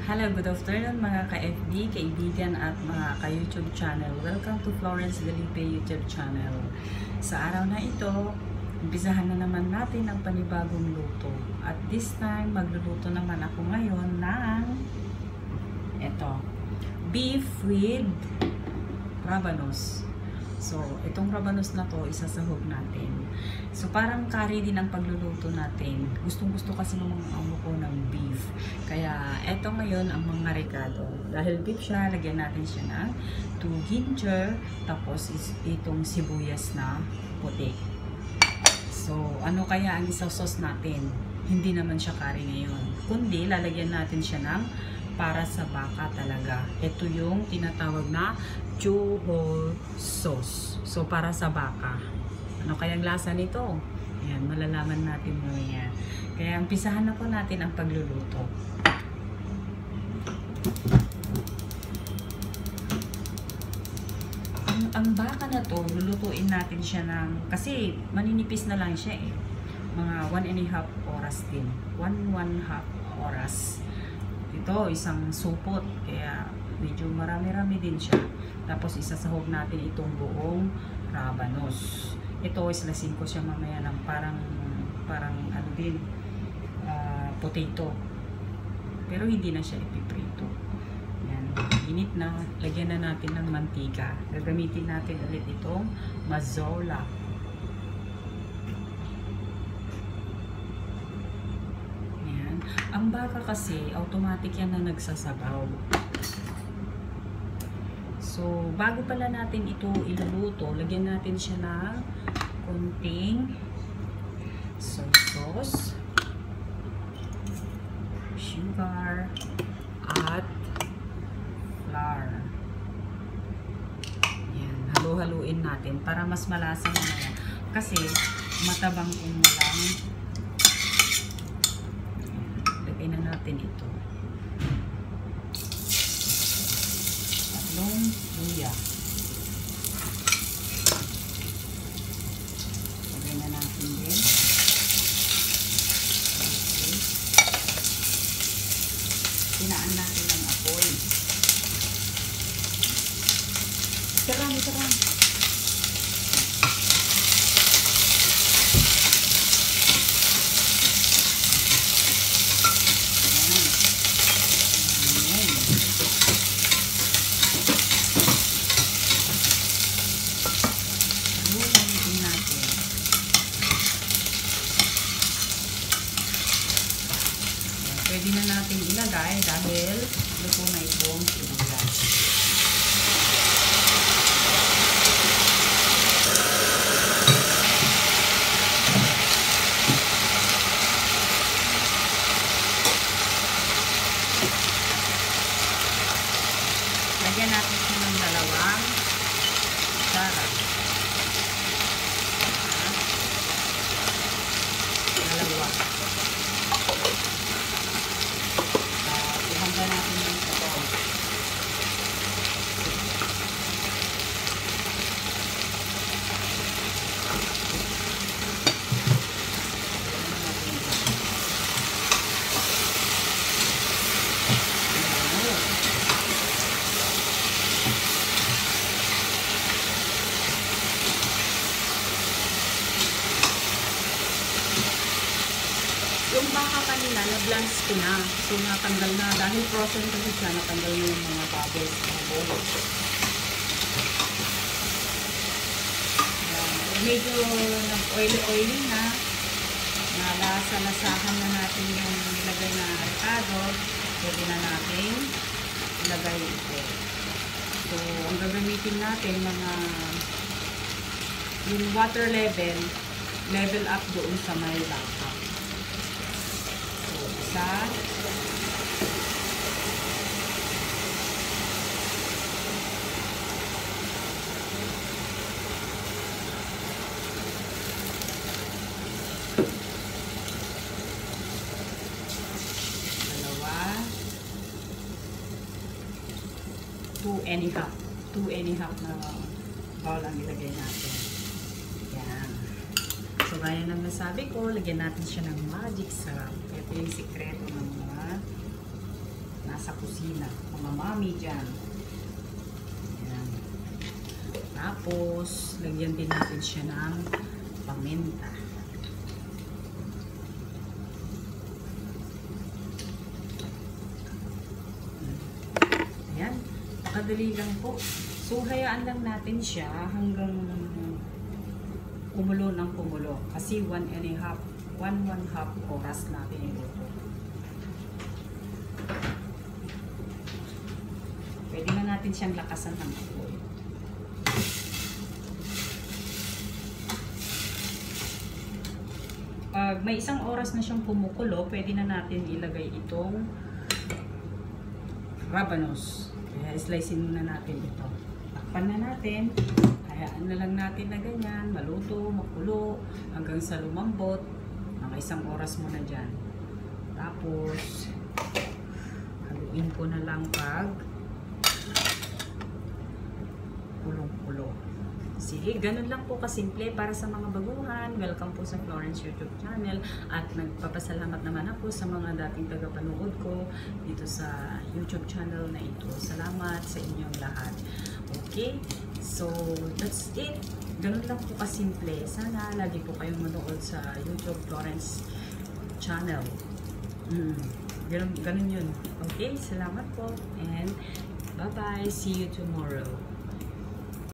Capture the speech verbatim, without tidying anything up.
Hello, good afternoon mga ka-F B, kaibigan at mga ka-YouTube channel. Welcome to Florence Galipe YouTube channel. Sa araw na ito, umpisahan na naman natin ang panibagong luto. At this time, magluluto naman ako ngayon ng eto, beef with rabanos. So, itong rabanos na to, isasahog natin. So, parang curry din ang pagluluto natin. Gustong-gusto kasi ng mga amo ko ng beef. Kaya, eto ngayon ang mga rekado. Dahil beef siya, lagyan natin siya ng two ginger, tapos is itong sibuyas na puti. So, ano kaya ang isa-sauce natin? Hindi naman siya curry ngayon. Kundi, lalagyan natin siya ng para sa baka talaga. Ito yung tinatawag na chuhol sauce. So, para sa baka. Ano kayang lasa nito? Ayan, malalaman natin mamaya. Kaya, umpisahan na po natin ang pagluluto. Ang, ang baka na to, lulutuin natin siya ng, kasi maninipis na lang siya eh. Mga one and a half oras din. One, one half oras. Ito, isang supot. Kaya, medyo marami-rami din siya. Tapos, isasahog natin itong buong rabanos. Ito, islasin ko siya mamaya ng parang, parang ano din, uh, potato. Pero, hindi na siya ipiprito. Yan. Init na. Lagyan na natin ng mantika. Gagamitin natin ulit itong mazola. Ang baka kasi, automatic yan na nagsasabaw. So, bago pala natin ito iluluto, lagyan natin siya ng konting soy sauce, sugar, at flour. Yan, halo-haluin natin para mas malasa naman. Kasi, matabang kung walang na natin ito. Tatlong luya. Lagay na natin din. Okay. Tinaan natin ng apoy. Sarang, sarang. Pwede na natin ilagay dahil luto na itong sibuyas. Lagyan natin siya ng dalawang sarap. Dalawa. Ihanda natin yung ito. Yung baka kanina, na-blanch ko na. So, natanggal na. Dahil frozen kasi siya, natanggal na yung mga bubbles. Mga bubbles. Uh, medyo nag-oily-oily na. Nalasa-lasahan na natin yung nilagay na avocado. Pwede na natin ilagay ito. So, ang gagamitin natin, mga yung water level, level up doon sa may baka. Isa. Dalawa. Two and a half. Two and a half na bowl ang ilagay natin. Yan. So, gaya ng nasabi ko, lagyan natin siya ng magic sarap. Ito yung sikreto ng mga nasa kusina. Mga mami dyan. Ayan. Tapos, lagyan din natin siya ng paminta. Ayan. Kadali lang po. So, hayaan lang natin siya hanggang kumulo ng kumulo. Kasi one and a half, one one half oras natin iluto. Pwede na natin siyang lakasan ng apoy. Pag may isang oras na siyang kumukulo, pwede na natin ilagay itong rabanos. Kaya slicein muna natin ito. Takpan na natin. Hayaan na lang natin na ganyan, maluto, makulo, hanggang sa lumambot. Mga isang oras muna dyan. Tapos, haluin ko na lang pag kulong-kulo. Sige, ganun lang po kasimple para sa mga baguhan. Welcome po sa Florence YouTube channel. At nagpapasalamat naman ako sa mga dating tagapanood ko dito sa YouTube channel na ito. Salamat sa inyong lahat. Okay? So, that's it. Ganun lang po kasimple. Sana lagi po kayong manood sa YouTube Florence channel. Mm. Ganun, ganun yun. Okay? Salamat po. And bye-bye. See you tomorrow.